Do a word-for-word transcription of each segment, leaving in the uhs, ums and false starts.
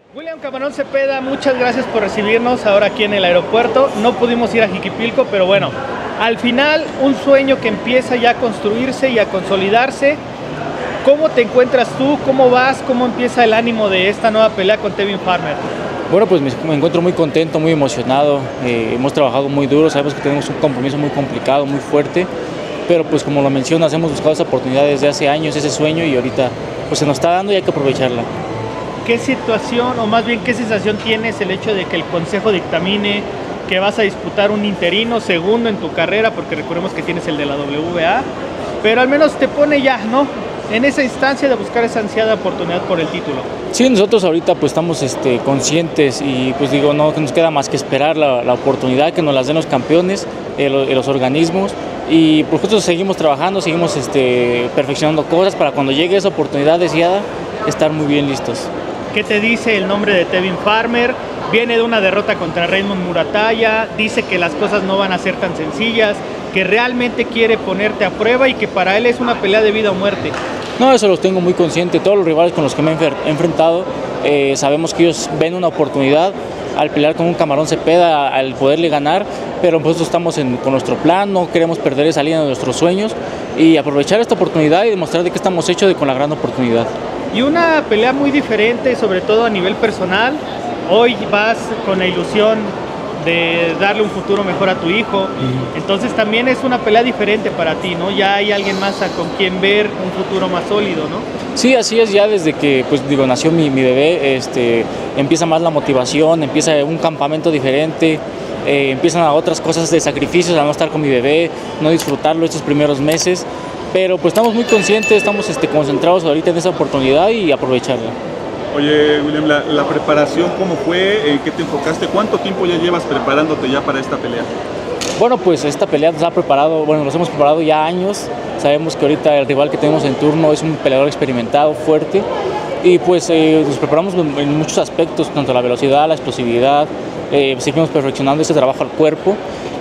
William Camarón Cepeda, muchas gracias por recibirnos ahora aquí en el aeropuerto. No pudimos ir a Jiquipilco, pero bueno, al final un sueño que empieza ya a construirse y a consolidarse. ¿Cómo te encuentras tú? ¿Cómo vas? ¿Cómo empieza el ánimo de esta nueva pelea con Tevin Farmer? Bueno, pues me, me encuentro muy contento, muy emocionado. Eh, hemos trabajado muy duro, sabemos que tenemos un compromiso muy complicado, muy fuerte, pero pues como lo mencionas, hemos buscado esa oportunidad desde hace años, ese sueño, y ahorita pues se nos está dando y hay que aprovecharla. ¿Qué situación, o más bien qué sensación tienes el hecho de que el Consejo dictamine que vas a disputar un interino segundo en tu carrera, porque recordemos que tienes el de la W B A, pero al menos te pone ya, ¿no?, en esa instancia de buscar esa ansiada oportunidad por el título? Sí, nosotros ahorita pues estamos este, conscientes y pues digo, no nos queda más que esperar la, la oportunidad que nos las den los campeones, eh, los, los organismos, y pues nosotros seguimos trabajando, seguimos este, perfeccionando cosas para cuando llegue esa oportunidad deseada, estar muy bien listos. ¿Qué te dice el nombre de Tevin Farmer? Viene de una derrota contra Raymond Muratalla, dice que las cosas no van a ser tan sencillas, que realmente quiere ponerte a prueba y que para él es una pelea de vida o muerte. No, eso los tengo muy consciente. Todos los rivales con los que me he enfrentado, eh, sabemos que ellos ven una oportunidad al pelear con un Camarón Cepeda, al poderle ganar, pero nosotros estamos en, con nuestro plan, no queremos perder esa línea de nuestros sueños y aprovechar esta oportunidad y demostrar de que estamos hechos de, con la gran oportunidad. Y una pelea muy diferente, sobre todo a nivel personal. Hoy vas con la ilusión de darle un futuro mejor a tu hijo, entonces también es una pelea diferente para ti, ¿no? Ya hay alguien más a con quien ver un futuro más sólido, ¿no? Sí, así es, ya desde que pues digo nació mi, mi bebé, este, empieza más la motivación, empieza un campamento diferente, eh, empiezan a otras cosas de sacrificios, a no estar con mi bebé, no disfrutarlo estos primeros meses, pero pues estamos muy conscientes, estamos este, concentrados ahorita en esa oportunidad y aprovecharla. Oye, William, la, la preparación, ¿cómo fue? ¿En qué te enfocaste? ¿Cuánto tiempo ya llevas preparándote ya para esta pelea? Bueno, pues esta pelea nos ha preparado, bueno, nos hemos preparado ya años. Sabemos que ahorita el rival que tenemos en turno es un peleador experimentado, fuerte, y pues eh, nos preparamos en muchos aspectos, tanto la velocidad, la explosividad, eh, seguimos perfeccionando ese trabajo al cuerpo,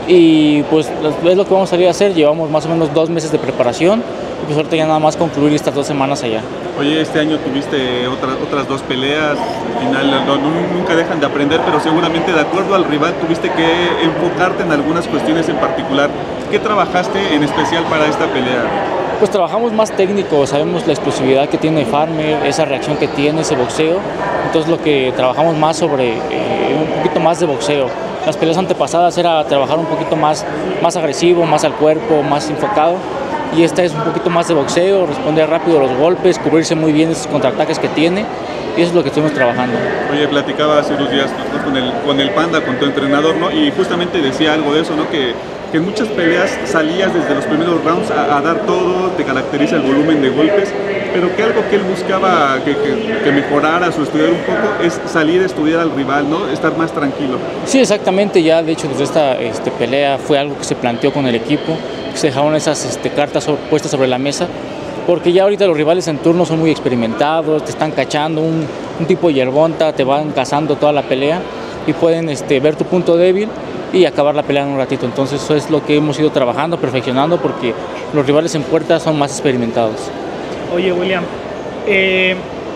y pues es lo que vamos a salir a hacer. Llevamos más o menos dos meses de preparación, y pues ahorita ya nada más concluir estas dos semanas allá. Oye, este año tuviste otra, otras dos peleas, al final no, nunca dejan de aprender, pero seguramente de acuerdo al rival tuviste que enfocarte en algunas cuestiones en particular. ¿Qué trabajaste en especial para esta pelea? Pues trabajamos más técnico, sabemos la explosividad que tiene Farmer, esa reacción que tiene, ese boxeo, entonces lo que trabajamos más sobre, eh, un poquito más de boxeo. Las peleas antepasadas era trabajar un poquito más, más agresivo, más al cuerpo, más enfocado, y esta es un poquito más de boxeo, responder rápido a los golpes, cubrirse muy bien esos contraataques que tiene, y eso es lo que estuvimos trabajando. Oye, platicaba hace unos días, ¿no?, con, el, con el Panda, con tu entrenador, ¿no?, y justamente decía algo de eso, ¿no?, que, que en muchas peleas salías desde los primeros rounds a, a dar todo, te caracteriza el volumen de golpes, pero que algo que él buscaba que, que, que mejoraras o estudiar un poco es salir a estudiar al rival, ¿no?, estar más tranquilo. Sí, exactamente, ya de hecho desde esta este, pelea fue algo que se planteó con el equipo, que se dejaron esas este, cartas sobre, puestas sobre la mesa, porque ya ahorita los rivales en turno son muy experimentados, te están cachando, un, un tipo yerbonta, te van cazando toda la pelea y pueden este, ver tu punto débil y acabar la pelea en un ratito. Entonces eso es lo que hemos ido trabajando, perfeccionando, porque los rivales en puerta son más experimentados. Oye, William, eh,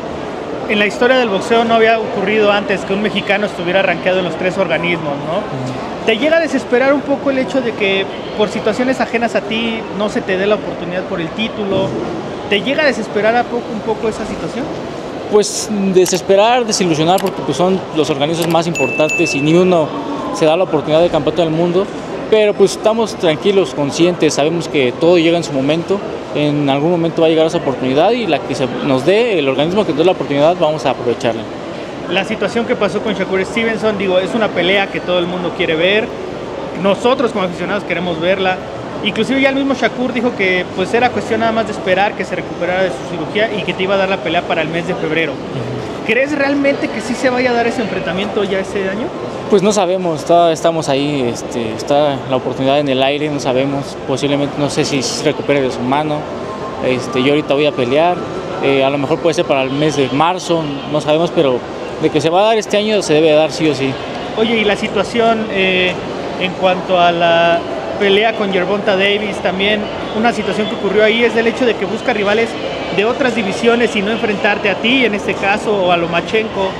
en la historia del boxeo no había ocurrido antes que un mexicano estuviera rankeado en los tres organismos, ¿no? Uh-huh. ¿Te llega a desesperar un poco el hecho de que por situaciones ajenas a ti no se te dé la oportunidad por el título? ¿Te llega a desesperar a poco, un poco esa situación? Pues desesperar, desilusionar, porque pues, son los organismos más importantes y ni uno se da la oportunidad de campeonato del mundo, pero pues estamos tranquilos, conscientes, sabemos que todo llega en su momento, en algún momento va a llegar esa oportunidad y la que se nos dé, el organismo que nos dé la oportunidad, vamos a aprovecharla. La situación que pasó con Shakur Stevenson, digo, es una pelea que todo el mundo quiere ver, nosotros como aficionados queremos verla, inclusive ya el mismo Shakur dijo que pues era cuestión nada más de esperar que se recuperara de su cirugía y que te iba a dar la pelea para el mes de febrero. Uh-huh. ¿Crees realmente que sí se vaya a dar ese enfrentamiento ya ese año? Pues no sabemos, está, estamos ahí, este, está la oportunidad en el aire, no sabemos, posiblemente no sé si se recupere de su mano, este, yo ahorita voy a pelear, eh, a lo mejor puede ser para el mes de marzo, no sabemos, pero de que se va a dar este año se debe dar sí o sí. Oye, y la situación eh, en cuanto a la pelea con Gervonta Davis, también una situación que ocurrió ahí es el hecho de que busca rivales de otras divisiones y no enfrentarte a ti, en este caso, o a Lomachenko.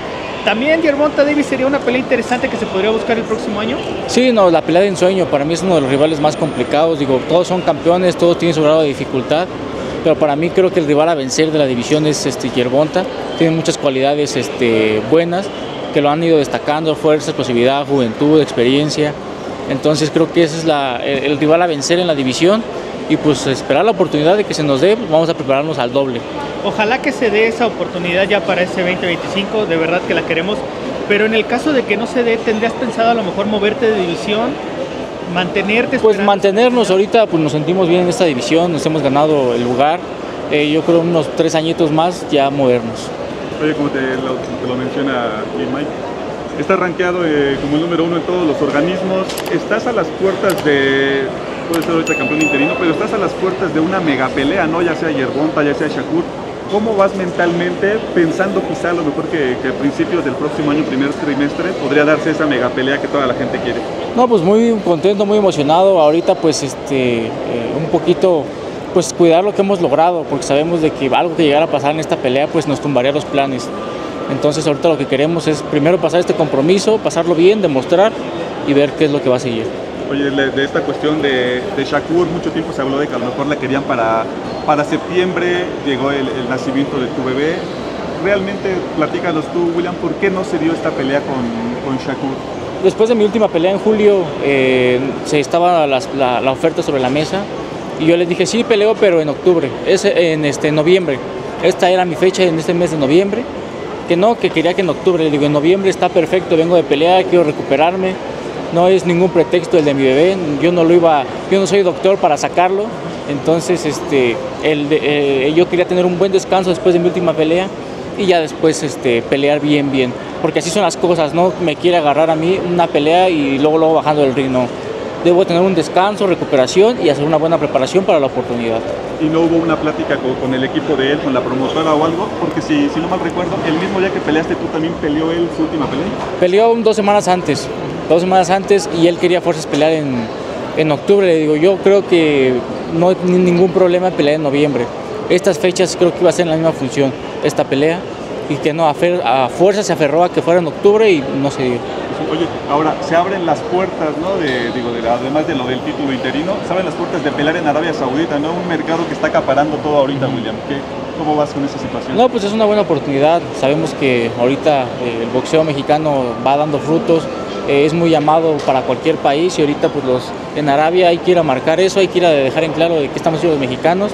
¿También Gervonta Davis sería una pelea interesante que se podría buscar el próximo año? Sí, no, la pelea de ensueño para mí es uno de los rivales más complicados. Digo, todos son campeones, todos tienen su grado de dificultad, pero para mí creo que el rival a vencer de la división es este, Gervonta. Tiene muchas cualidades este, buenas que lo han ido destacando: fuerza, explosividad, juventud, experiencia. Entonces creo que ese es la, el, el rival a vencer en la división, y pues esperar la oportunidad de que se nos dé. Vamos a prepararnos al doble. Ojalá que se dé esa oportunidad ya para ese veinte veinticinco, de verdad que la queremos, pero en el caso de que no se dé, ¿tendrías pensado a lo mejor moverte de división, mantenerte? Pues mantenernos, ahorita pues nos sentimos bien en esta división, nos hemos ganado el lugar, eh, yo creo unos tres añitos más ya movernos. Oye, como te lo, te lo menciona Mike, estás rankeado eh, como el número uno en todos los organismos, estás a las puertas de, puede ser ahorita campeón interino, pero estás a las puertas de una mega pelea, ¿no? Ya sea Gervonta, ya sea Shakur. ¿Cómo vas mentalmente pensando quizá a lo mejor que, que a principios del próximo año, primer trimestre, podría darse esa mega pelea que toda la gente quiere? No, pues muy contento, muy emocionado. Ahorita pues este, eh, un poquito pues cuidar lo que hemos logrado, porque sabemos de que algo que llegara a pasar en esta pelea pues nos tumbaría los planes. Entonces ahorita lo que queremos es primero pasar este compromiso, pasarlo bien, demostrar y ver qué es lo que va a seguir. Oye, de esta cuestión de, de Shakur, mucho tiempo se habló de que a lo mejor la querían para, para septiembre, llegó el, el nacimiento de tu bebé. Realmente, platícanos tú, William, ¿por qué no se dio esta pelea con, con Shakur? Después de mi última pelea en julio, eh, se estaba la, la, la oferta sobre la mesa, y yo les dije, sí, peleo, pero en octubre, es en este, noviembre. Esta era mi fecha en este mes de noviembre, que no, que quería que en octubre. Le digo, en noviembre está perfecto, vengo de pelear, quiero recuperarme. No es ningún pretexto el de mi bebé, yo no lo iba, yo no soy doctor para sacarlo, entonces este, el de, eh, yo quería tener un buen descanso después de mi última pelea y ya después este, pelear bien, bien, porque así son las cosas, no me quiere agarrar a mí una pelea y luego, luego bajando del ring, no. Debo tener un descanso, recuperación y hacer una buena preparación para la oportunidad. ¿Y no hubo una plática con, con el equipo de él, con la promotora o algo? Porque si, si no mal recuerdo, el mismo día que peleaste tú también peleó él su última pelea. Peleó dos semanas antes. dos semanas antes y él quería fuerzas pelear en, en octubre. Le digo, yo creo que no hay ningún problema en pelear en noviembre. Estas fechas creo que iba a ser en la misma función esta pelea, y que no, a, fer, a fuerza se aferró a que fuera en octubre y no se dio. Oye, ahora se abren las puertas, ¿no? De, digo, de, además de lo del título interino, se abren las puertas de pelear en Arabia Saudita, ¿no? Un mercado que está acaparando todo ahorita, William. ¿Qué, ¿Cómo vas con esa situación? No, pues es una buena oportunidad. Sabemos que ahorita eh, el boxeo mexicano va dando frutos. Eh, es muy llamado para cualquier país, y ahorita pues los, en Arabia hay que ir a marcar eso, hay que ir a dejar en claro de que estamos siendo los mexicanos,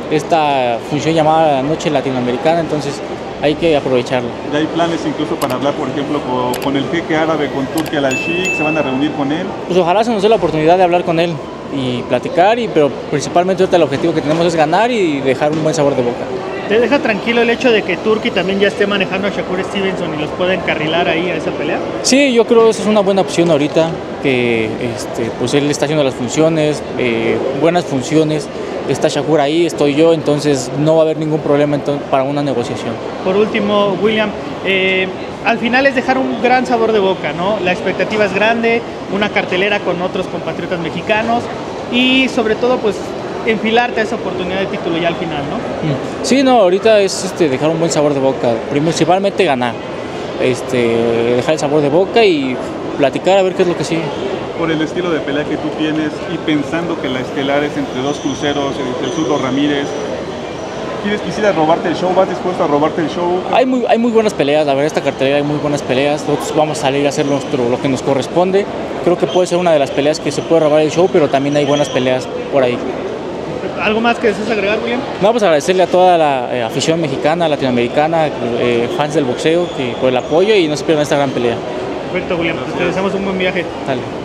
esta función llamada la Noche Latinoamericana, entonces hay que aprovecharlo. ¿Ya hay planes incluso para hablar, por ejemplo, con, con el jeque árabe, con Turki Al-Sheikh? ¿Se van a reunir con él? Pues ojalá se nos dé la oportunidad de hablar con él y platicar, y, pero principalmente ahorita el objetivo que tenemos es ganar y dejar un buen sabor de boca. ¿Te deja tranquilo el hecho de que Turki también ya esté manejando a Shakur Stevenson y los pueda encarrilar ahí a esa pelea? Sí, yo creo que esa es una buena opción ahorita, que este, pues él está haciendo las funciones, eh, buenas funciones, está Shakur ahí, estoy yo, entonces no va a haber ningún problema entonces, para una negociación. Por último, William, eh, al final es dejar un gran sabor de boca, ¿no? La expectativa es grande, una cartelera con otros compatriotas mexicanos y sobre todo pues enfilarte a esa oportunidad de título ya al final, ¿no? Sí, no, ahorita es este, dejar un buen sabor de boca, principalmente ganar, este, dejar el sabor de boca y platicar a ver qué es lo que sigue. Por el estilo de pelea que tú tienes y pensando que la estelar es entre dos cruceros, entre el Zurdo Ramírez, ¿quieres, quisieras robarte el show? ¿Vas dispuesto a robarte el show? Hay muy, hay muy buenas peleas, la verdad, esta cartelera hay muy buenas peleas. Nosotros vamos a salir a hacer nuestro, lo que nos corresponde. Creo que puede ser una de las peleas que se puede robar el show, pero también hay buenas peleas por ahí. ¿Algo más que desees agregar, William? No, pues agradecerle a toda la eh, afición mexicana, latinoamericana, eh, fans del boxeo, que, por el apoyo, y no se pierdan esta gran pelea. Perfecto, William. Te deseamos un buen viaje. Dale.